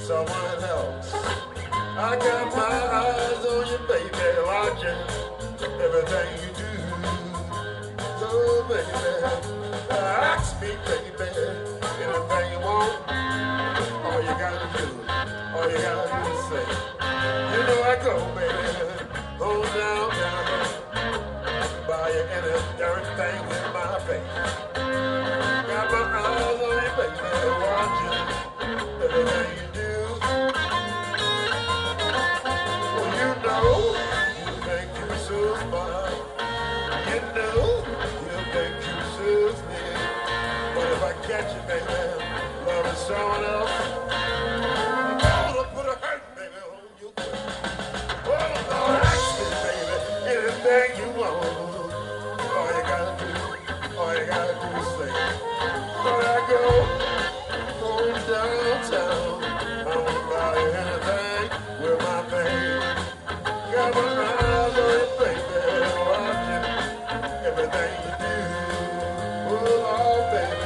someone else. I got my eyes on you, baby, watching everything you do. So, baby, ask me, baby, anything you want. All you gotta do is say, you know I go, baby, go down, buy you everything in my face. Got my eyes on you, baby, watching everything you do. Well, you know, you think you so smart. You know, you think you so sneaky. But if I catch you, baby, loving someone else, I'm gonna put a hurt, baby, on you. Well, Lord, ask me, baby, anything you want. All you gotta do is say, when I go downtown, I wanna buy you anything with my baby. Got my eyes on you, baby, watching everything you do. Oh, baby.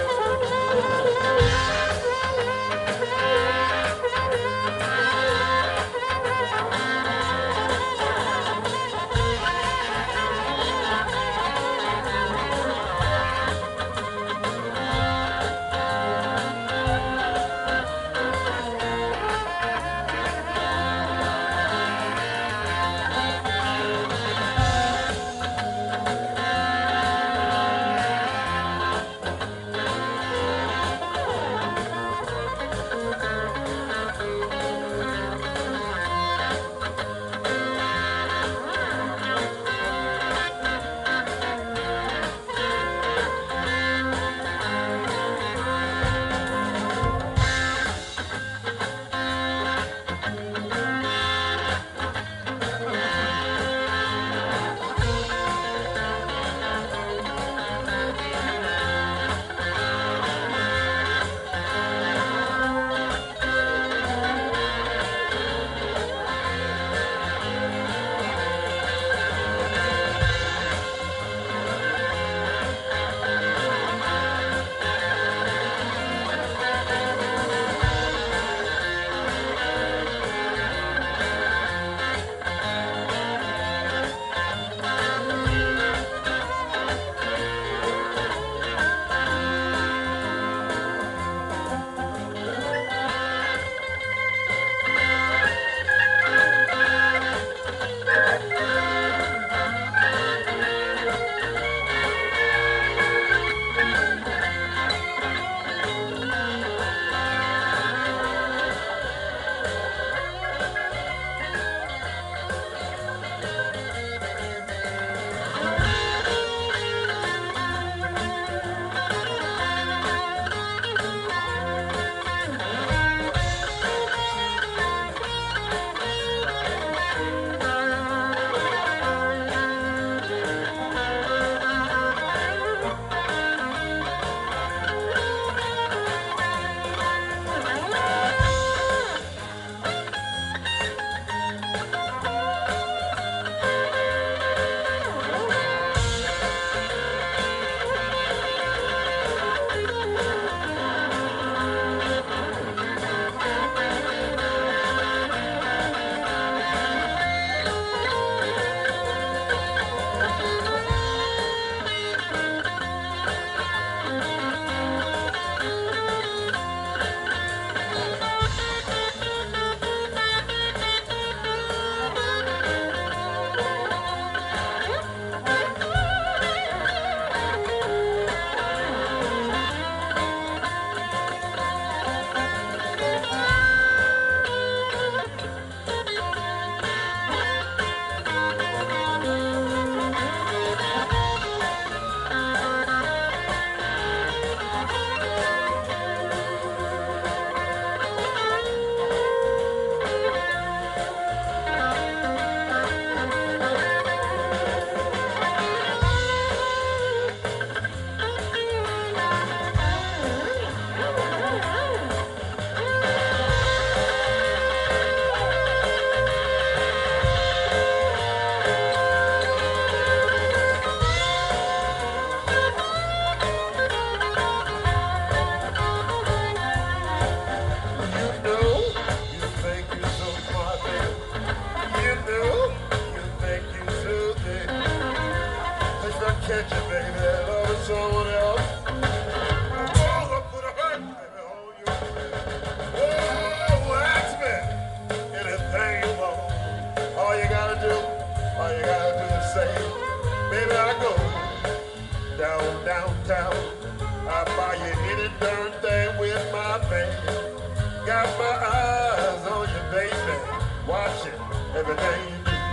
Got my eyes on you, baby, watching everything you do.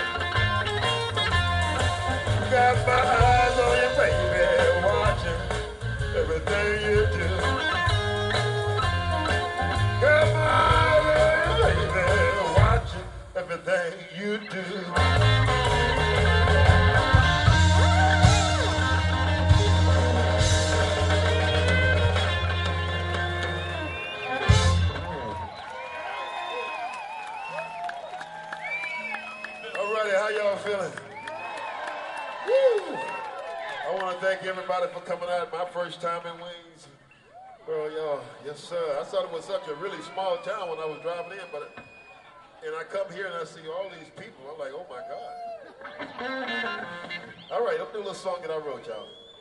Got my eyes on you, baby, watching everything you do. Got my eyes on you, baby, watching everything you do. How y'all feeling? Woo! I want to thank everybody for coming out. My first time in Waynesboro, y'all. Yes, sir. I thought it was such a really small town when I was driving in, and I come here and I see all these people. I'm like, oh my God. All right, let's do a little song that I wrote, y'all.